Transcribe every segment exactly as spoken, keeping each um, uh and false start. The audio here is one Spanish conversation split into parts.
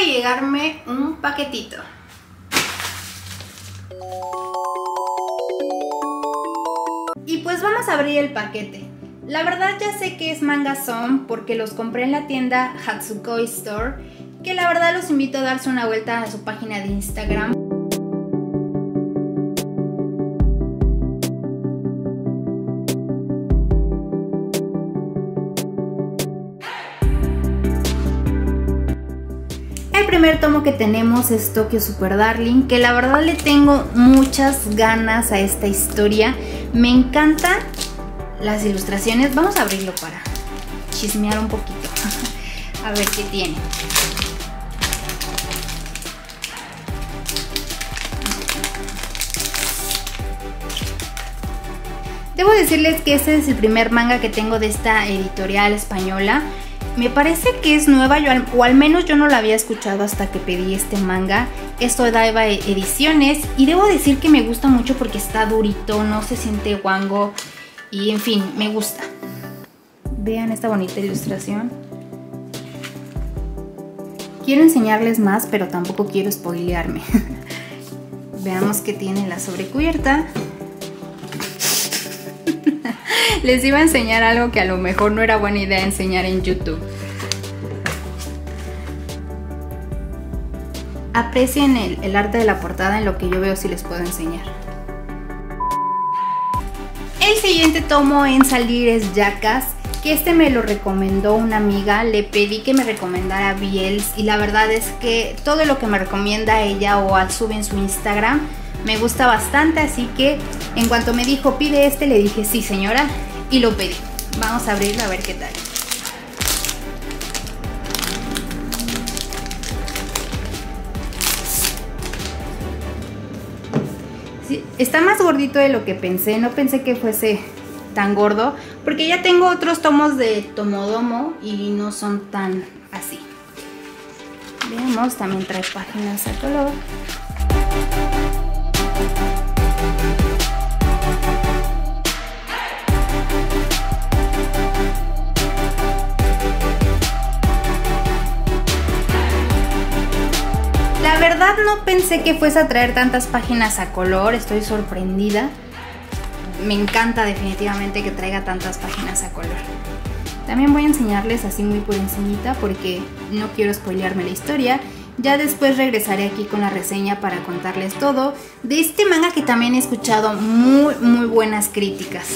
de llegarme un paquetito. Y pues vamos a abrir el paquete. La verdad ya sé que es manga son porque los compré en la tienda Hatsukoi Store, que la verdad los invito a darse una vuelta a su página de Instagram. El primer tomo que tenemos es Tokyo Super Darling, que la verdad le tengo muchas ganas a esta historia. Me encantan las ilustraciones. Vamos a abrirlo para chismear un poquito. A ver qué tiene. Debo decirles que este es el primer manga que tengo de esta editorial española. Me parece que es nueva, yo, o al menos yo no la había escuchado hasta que pedí este manga. Es Odaiba Ediciones y debo decir que me gusta mucho porque está durito, no se siente guango y en fin, me gusta. Vean esta bonita ilustración. Quiero enseñarles más, pero tampoco quiero spoilearme. Veamos qué tiene la sobrecubierta. Les iba a enseñar algo que a lo mejor no era buena idea enseñar en YouTube. Aprecien el, el arte de la portada en lo que yo veo si les puedo enseñar. El siguiente tomo en salir es Jackass, que este me lo recomendó una amiga. Le pedí que me recomendara Biels y la verdad es que todo lo que me recomienda ella o sube en su Instagram me gusta bastante, así que en cuanto me dijo pide este, le dije sí señora y lo pedí. Vamos a abrirlo a ver qué tal. Sí, está más gordito de lo que pensé, no pensé que fuese tan gordo, porque ya tengo otros tomos de Tomodomo y no son tan así. Veamos, también trae páginas a color. La verdad no pensé que fuese a traer tantas páginas a color, estoy sorprendida. Me encanta definitivamente que traiga tantas páginas a color. También voy a enseñarles así muy por encimita porque no quiero spoilearme la historia. Ya después regresaré aquí con la reseña para contarles todo de este manga que también he escuchado muy muy buenas críticas.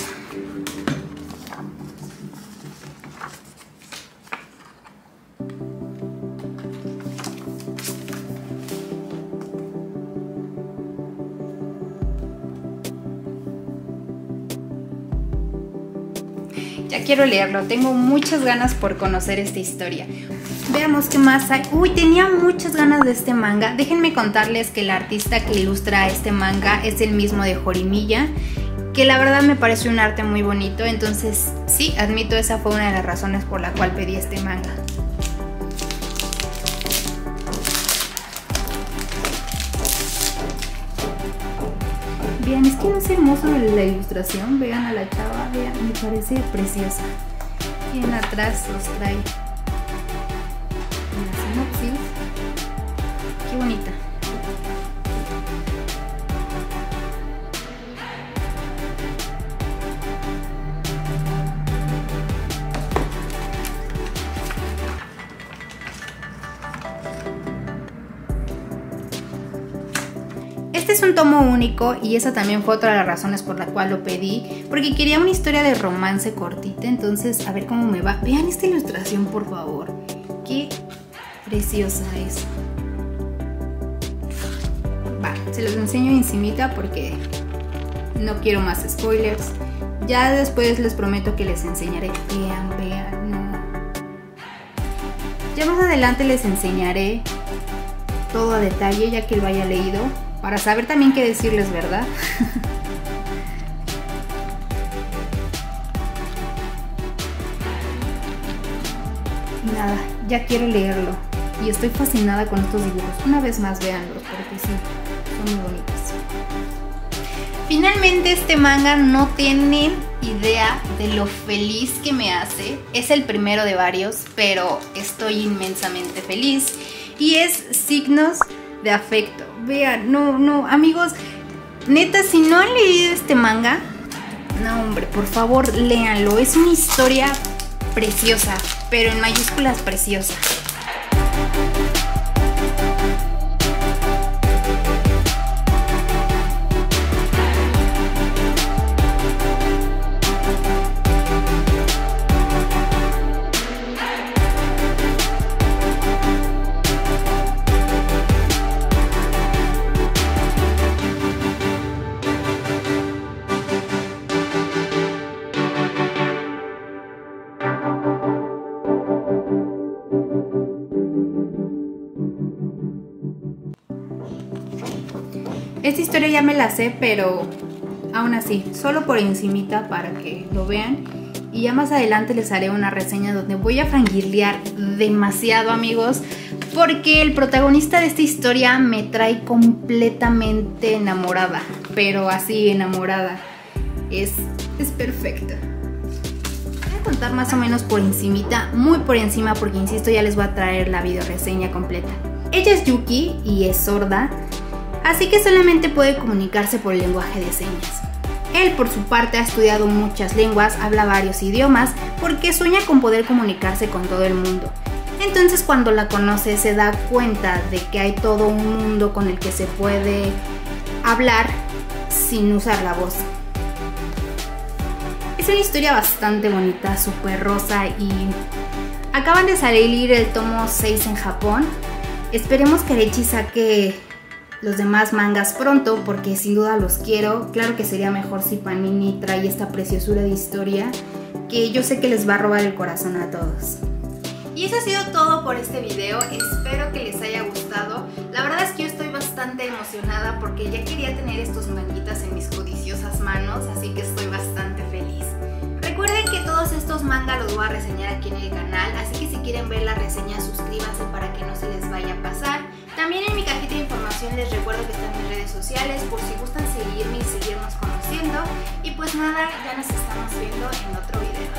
Ya quiero leerlo, tengo muchas ganas por conocer esta historia. Veamos qué más hay. Uy, tenía muchas ganas de este manga. Déjenme contarles que el artista que ilustra este manga es el mismo de Horimiya, que la verdad me pareció un arte muy bonito. Entonces sí, admito, esa fue una de las razones por la cual pedí este manga. Vean, es que no es hermoso la ilustración. Vean a la chava, vean, me parece preciosa. Y en atrás los trae una sinopsis. Qué bonita. Este es un tomo único y esa también fue otra de las razones por la cual lo pedí, porque quería una historia de romance cortita. Entonces a ver cómo me va. Vean esta ilustración, por favor, qué preciosa es. Va, se los enseño encimita porque no quiero más spoilers. Ya después les prometo que les enseñaré. Vean, vean, no. Ya más adelante les enseñaré todo a detalle ya que lo haya leído, para saber también qué decirles, ¿verdad? Nada, ya quiero leerlo y estoy fascinada con estos dibujos. Una vez más, véanlos porque sí, son muy bonitos. Finalmente este manga no tienen idea de lo feliz que me hace. Es el primero de varios, pero estoy inmensamente feliz. y es Signos de Afecto. Vean, no, no, amigos, neta, si no han leído este manga, no hombre, por favor léanlo. Es una historia preciosa, pero en mayúsculas preciosa. Esta historia ya me la sé, pero aún así, solo por encimita para que lo vean. Y ya más adelante les haré una reseña donde voy a fangirlear demasiado, amigos, porque el protagonista de esta historia me trae completamente enamorada, pero así enamorada. Es, es perfecta. Voy a contar más o menos por encimita, muy por encima, porque insisto, ya les voy a traer la video reseña completa. Ella es Yuki y es sorda, así que solamente puede comunicarse por el lenguaje de señas. Él, por su parte, ha estudiado muchas lenguas, habla varios idiomas, porque sueña con poder comunicarse con todo el mundo. Entonces, cuando la conoce, se da cuenta de que hay todo un mundo con el que se puede hablar sin usar la voz. Es una historia bastante bonita, súper rosa, y acaban de salir el tomo seis en Japón. Esperemos que Arechi saque los demás mangas pronto, porque sin duda los quiero. Claro que sería mejor si Panini trae esta preciosura de historia, que yo sé que les va a robar el corazón a todos. Y eso ha sido todo por este video, espero que les haya gustado. La verdad es que yo estoy bastante emocionada porque ya quería tener estos manguitas en mis codiciosas manos, así que estoy bastante feliz. Recuerden que todos estos mangas los voy a reseñar aquí en el canal, así que si quieren ver la reseña suscríbanse para que no se les vaya a pasar. También en mi cajita de información les recuerdo que están mis redes sociales por si gustan seguirme y seguirnos conociendo. Y pues nada, ya nos estamos viendo en otro video.